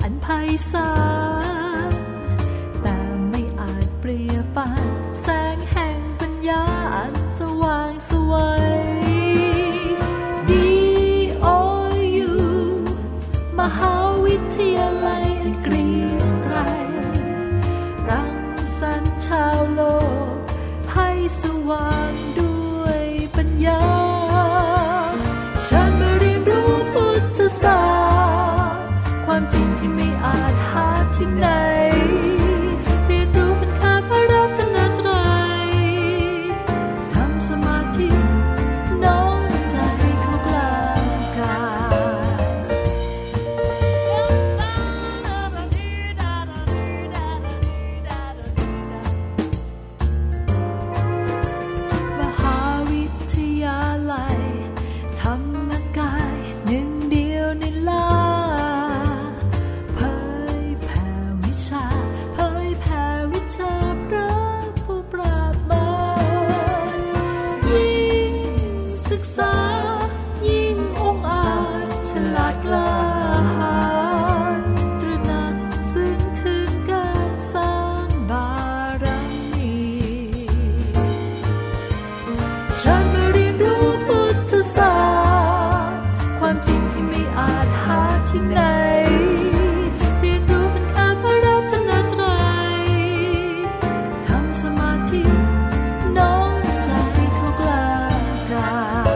นไพศาลแต่ไม่อาจเปรียบปานแสงแห่งปัญญาอันสว่างไสว DOU มหาวิทยาลัยอันเกรียงไกรรังสรรค์ชาวโลกให้สว่างด้วยปัญญาฉันมาเรียนรู้พุทธศาสตร์ความจริงที่ไม่อาจหาที่ไหนเรียนรู้เป็นค่าพระรัตนตรัยทำสมาธิน้อมใจเข้ากลางกายมหาวิทยาลัยธรรมกายหนึ่งเดียวในลาเผยแผ่วิชาพระผู้ปราบมารยิ่งศึกษายิ่งองอาจฉลาดกล้าหาญตระหนักซึ้งถึงการสร้างบารมีฉันมาเรียนรู้พุทธศาสตร์ความจริงที่ไม่อาจหาที่ไหนเรียนรู้เป็นค่าพระรัตนตรัยทำสมาธิน้อมใจเข้ากลางกาย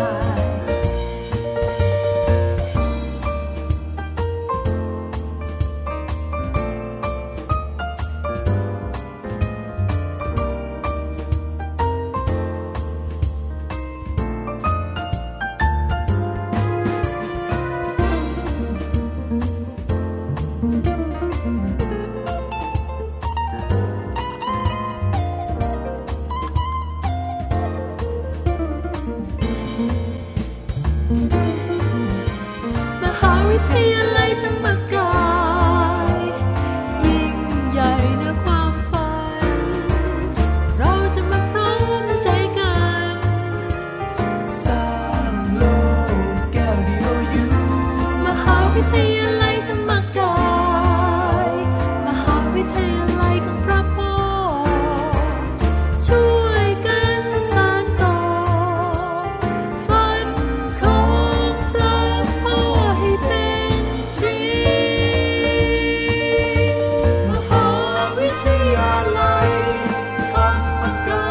มหาวิทยาลัยธรรมกายยิ่งใหญ่เหนือความฝันเราจะมาพร้อมใจกันสร้างโลกแก้ว DOU มหาวิทยาลัยธรรมกายมหาวิทยาลัยของพระพ่อช่วยกันสานต่อฝันของพระพ่อให้เป็นจริงมหาวิทยาลัยธรรมกาย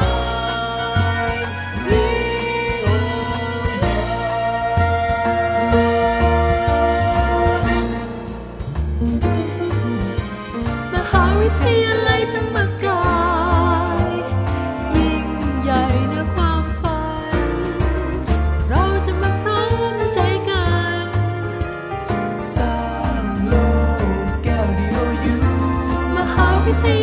มหาวิทยาลัยธรรมกายยิ่งใหญ่เหนือความฝันเราจะมาพร้อมใจกันสร้างโลกแก้ว DOU มหาวิทย